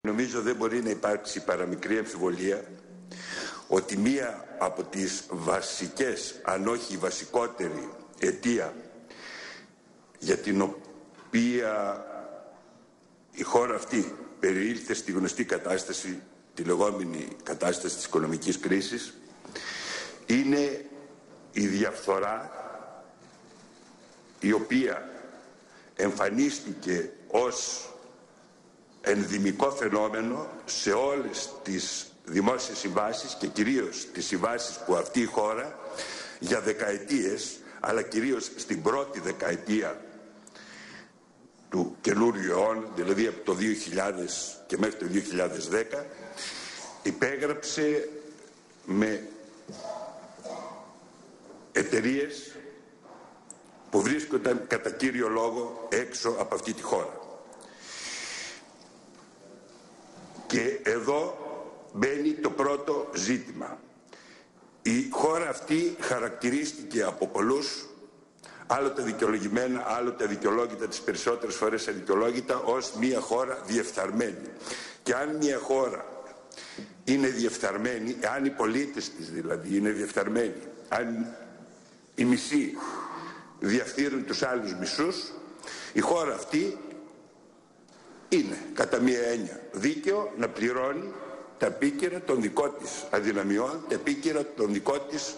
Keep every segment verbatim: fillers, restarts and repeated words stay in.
Νομίζω δεν μπορεί να υπάρξει παραμικρή αμφιβολία ότι μία από τις βασικές, αν όχι η βασικότερη αιτία για την οποία η χώρα αυτή περιήλθε στη γνωστή κατάσταση, τη λεγόμενη κατάσταση της οικονομικής κρίσης, είναι η διαφθορά η οποία εμφανίστηκε ως ενδυμικό φαινόμενο σε όλες τις δημόσιες συμβάσεις και κυρίως τις συμβάσεις που αυτή η χώρα για δεκαετίες, αλλά κυρίως στην πρώτη δεκαετία του καινούριου αιώνα, δηλαδή από το δύο χιλιάδες και μέχρι το δύο χιλιάδες δέκα, υπέγραψε με εταιρείες που βρίσκονταν κατά κύριο λόγο έξω από αυτή τη χώρα. Και εδώ μπαίνει το πρώτο ζήτημα. Η χώρα αυτή χαρακτηρίστηκε από πολλούς, άλλοτε δικαιολογημένα, άλλοτε αδικαιολόγητα, τις περισσότερες φορές αδικαιολόγητα, ως μια χώρα διεφθαρμένη. Και αν μια χώρα είναι διεφθαρμένη, αν οι πολίτες της δηλαδή είναι διεφθαρμένοι, αν οι μισοί διαφθείρουν τους άλλους μισούς, η χώρα αυτή είναι κατά μία έννοια δίκαιο να πληρώνει τα επίκαιρα των δικών της αδυναμιών, τα επίκαιρα των δικών της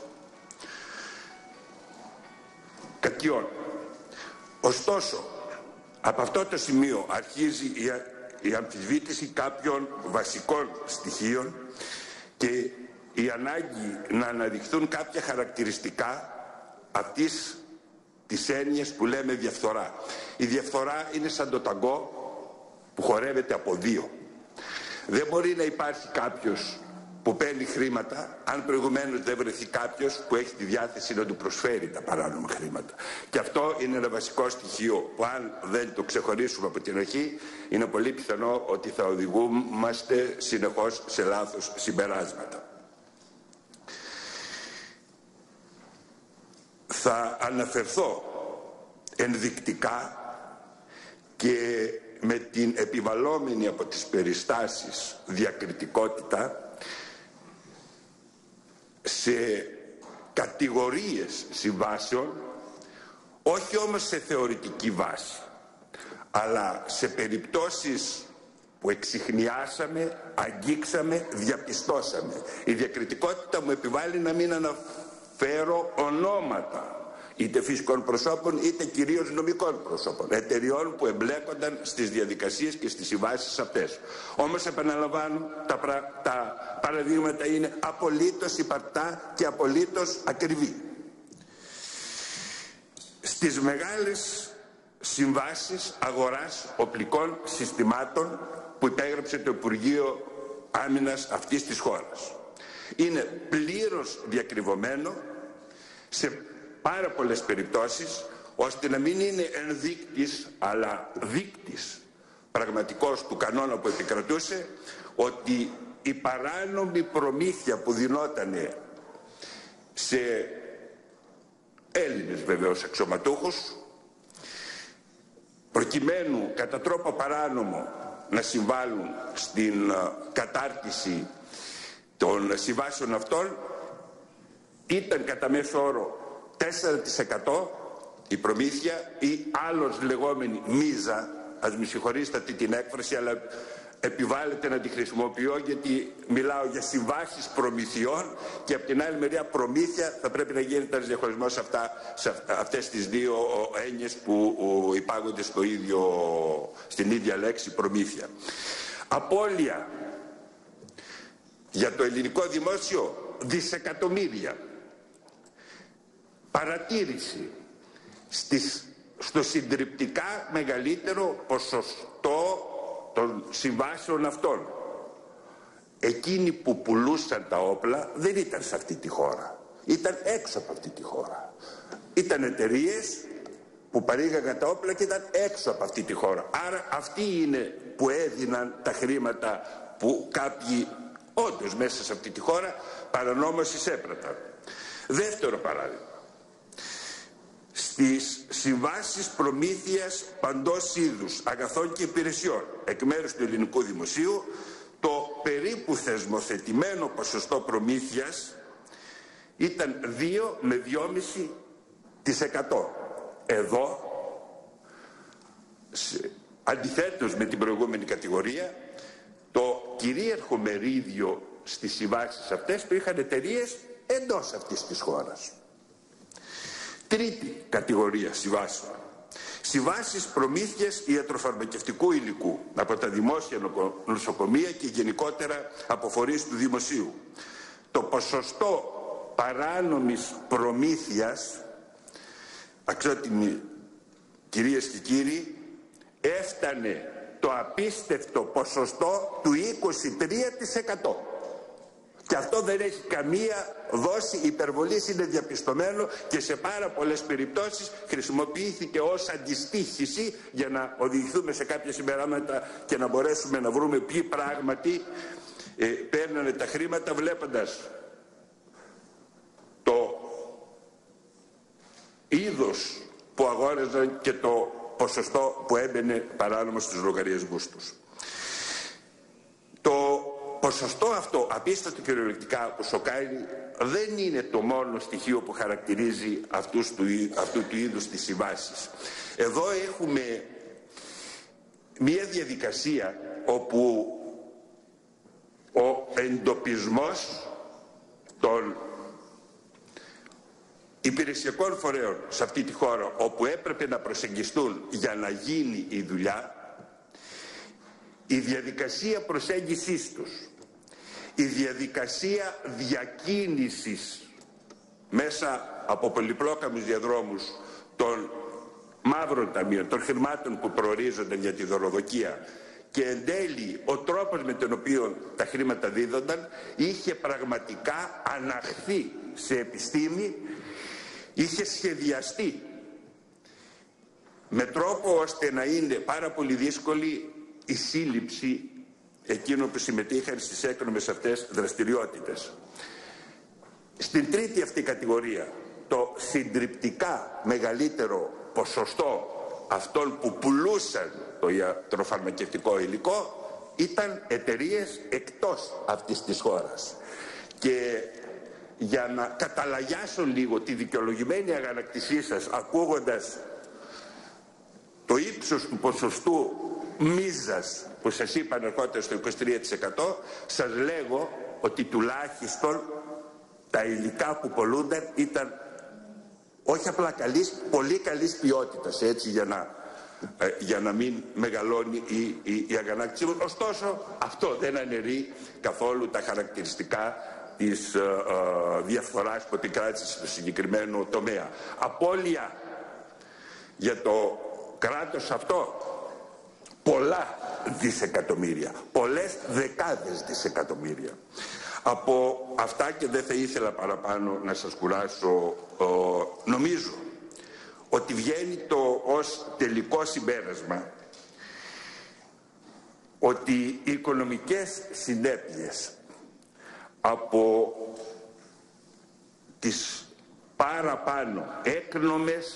κακιών. Ωστόσο, από αυτό το σημείο αρχίζει η, η αμφισβήτηση κάποιων βασικών στοιχείων και η ανάγκη να αναδειχθούν κάποια χαρακτηριστικά αυτής της έννοιας που λέμε διαφθορά. Η διαφθορά είναι σαν το ταγκό που χορεύεται από δύο. Δεν μπορεί να υπάρχει κάποιος που παίρνει χρήματα αν προηγουμένως δεν βρεθεί κάποιος που έχει τη διάθεση να του προσφέρει τα παράνομα χρήματα. Και αυτό είναι ένα βασικό στοιχείο που αν δεν το ξεχωρίσουμε από την αρχή, είναι πολύ πιθανό ότι θα οδηγούμαστε συνεχώς σε λάθος συμπεράσματα. Θα αναφερθώ ενδεικτικά και με την επιβαλλόμενη από τις περιστάσεις διακριτικότητα σε κατηγορίες συμβάσεων, όχι όμως σε θεωρητική βάση, αλλά σε περιπτώσεις που εξιχνιάσαμε, αγγίξαμε, διαπιστώσαμε. Η διακριτικότητα μου επιβάλλει να μην αναφέρω ονόματα, είτε φυσικών προσώπων είτε κυρίως νομικών προσώπων, εταιριών που εμπλέκονταν στις διαδικασίες και στις συμβάσεις αυτές. Όμως επαναλαμβάνω, τα, πρα... τα παραδείγματα είναι απολύτως υπαρκτά και απολύτως ακριβή. Στις μεγάλες συμβάσεις αγοράς οπλικών συστημάτων που υπέγραψε το Υπουργείο Άμυνας αυτής της χώρας, είναι πλήρως διακριβωμένο σε πάρα πολλές περιπτώσεις, ώστε να μην είναι ενδείκτης αλλά δείκτης πραγματικός του κανόνα που επικρατούσε, ότι η παράνομη προμήθεια που δινόταν σε Έλληνες βεβαίως αξιωματούχους, προκειμένου κατά τρόπο παράνομο να συμβάλλουν στην κατάρτιση των συμβάσεων αυτών, ήταν κατά μέσο όρο τέσσερα τοις εκατό η προμήθεια ή άλλος λεγόμενη μίζα. Ας με συγχωρήσετε την έκφραση, αλλά επιβάλλεται να τη χρησιμοποιώ γιατί μιλάω για συμβάσεις προμηθειών και από την άλλη μεριά προμήθεια θα πρέπει να γίνεται ένας διαχωρισμός σε, αυτά, σε αυτές τις δύο έννοιες που υπάγονται στο ίδιο, στην ίδια λέξη προμήθεια. Απώλεια για το ελληνικό δημόσιο δισεκατομμύρια. Παρατήρηση στις, στο συντριπτικά μεγαλύτερο ποσοστό των συμβάσεων αυτών. Εκείνοι που πουλούσαν τα όπλα δεν ήταν σε αυτή τη χώρα, ήταν έξω από αυτή τη χώρα. Ήταν εταιρείες που παρήγαγαν τα όπλα και ήταν έξω από αυτή τη χώρα. Άρα αυτοί είναι που έδιναν τα χρήματα που κάποιοι όντως μέσα σε αυτή τη χώρα παρανόμως εισέπραταν. Δεύτερο παράδειγμα. στις συμβάσεις προμήθειας παντός είδους αγαθών και υπηρεσιών εκ μέρους του ελληνικού δημοσίου, το περίπου θεσμοθετημένο ποσοστό προμήθειας ήταν δύο με δυόμισι τοις εκατό. Εδώ, αντιθέτως με την προηγούμενη κατηγορία, το κυρίαρχο μερίδιο στις συμβάσεις αυτές το είχαν εταιρείες εντός αυτής της χώρας. Τρίτη κατηγορία συμβάσεων. Συμβάσεις προμήθειας ιατροφαρμακευτικού υλικού από τα δημόσια νοσοκομεία και γενικότερα από φορείς του δημοσίου. Το ποσοστό παράνομης προμήθειας, αξιότιμοι κυρίες και κύριοι, έφτανε το απίστευτο ποσοστό του είκοσι τρία τοις εκατό. Και αυτό δεν έχει καμία δόση υπερβολής, είναι διαπιστωμένο και σε πάρα πολλές περιπτώσεις χρησιμοποιήθηκε ως αντιστοίχηση για να οδηγηθούμε σε κάποια συμπεράσματα και να μπορέσουμε να βρούμε ποιοι πράγματι ε, παίρνανε τα χρήματα βλέποντας το είδος που αγόραζαν και το ποσοστό που έμπαινε παράνομα στους λογαριασμούς τους. Το ποσοστό αυτό, απίστευτο κυριολεκτικά, που σοκάρει, δεν είναι το μόνο στοιχείο που χαρακτηρίζει αυτούς του, αυτού του είδους τις συμβάσεις. Εδώ έχουμε μία διαδικασία όπου ο εντοπισμός των υπηρεσιακών φορέων σε αυτή τη χώρα, όπου έπρεπε να προσεγγιστούν για να γίνει η δουλειά, η διαδικασία προσέγγισης τους, η διαδικασία διακίνησης μέσα από πολυπλόκαμους διαδρόμους των μαύρων ταμείων, των χρημάτων που προορίζονται για τη δωροδοκία, και εν τέλει ο τρόπος με τον οποίο τα χρήματα δίδονταν είχε πραγματικά αναχθεί σε επιστήμη, είχε σχεδιαστεί με τρόπο ώστε να είναι πάρα πολύ δύσκολη η σύλληψη εκείνων που συμμετείχαν στις έκνομες αυτές δραστηριότητες. Στην τρίτη αυτή κατηγορία, το συντριπτικά μεγαλύτερο ποσοστό αυτών που πουλούσαν το ιατροφαρμακευτικό υλικό ήταν εταιρείες εκτός αυτής της χώρας. Και για να καταλαγιάσω λίγο τη δικαιολογημένη αγανακτησή σας ακούγοντας το ύψος του ποσοστού μίζας που σας είπα ανερχόταν στο είκοσι τρία τοις εκατό, σας λέγω ότι τουλάχιστον τα υλικά που πολλούνταν ήταν όχι απλά καλής, πολύ καλής ποιότητας, έτσι, για να, ε, για να μην μεγαλώνει η, η, η αγανάκτησή μου. Ωστόσο αυτό δεν αναιρεί καθόλου τα χαρακτηριστικά της ε, ε, διαφθοράς που επικράτησε στο συγκεκριμένο τομέα. Απώλεια για το κράτος αυτό πολλά δισεκατομμύρια, πολλές δεκάδες δισεκατομμύρια. Από αυτά, και δεν θα ήθελα παραπάνω να σας κουράσω, ε, νομίζω ότι βγαίνει το ως τελικό συμπέρασμα ότι οι οικονομικές συνέπειες από τις παραπάνω έκνομες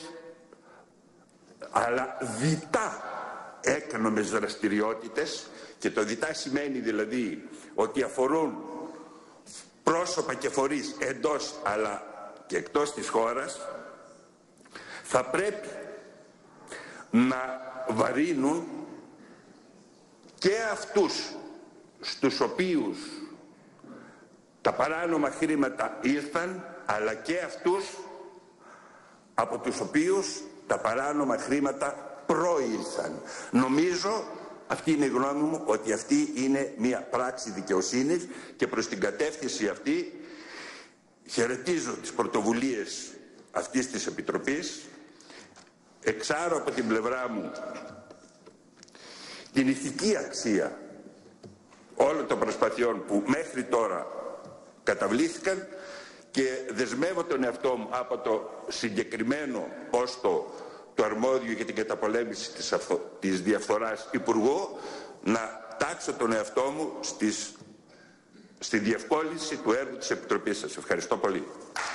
αλλά διτά έκνομες δραστηριότητες, και το διτά σημαίνει δηλαδή ότι αφορούν πρόσωπα και φορείς εντός αλλά και εκτός της χώρας, θα πρέπει να βαρύνουν και αυτούς στους οποίους τα παράνομα χρήματα ήρθαν, αλλά και αυτούς από τους οποίους τα παράνομα χρήματα προήλθαν. Νομίζω, αυτή είναι η γνώμη μου, ότι αυτή είναι μια πράξη δικαιοσύνης, και προς την κατεύθυνση αυτή χαιρετίζω τις πρωτοβουλίες αυτής της Επιτροπής. Εξάρω από την πλευρά μου την ηθική αξία όλων των προσπαθειών που μέχρι τώρα καταβλήθηκαν, και δεσμεύω τον εαυτό μου από το συγκεκριμένο πόστο του αρμόδιου για την καταπολέμηση της, αυθο... της διαφθοράς Υπουργού, να τάξω τον εαυτό μου στις... στη διευκόλυνση του έργου της Επιτροπής σας. Ευχαριστώ πολύ.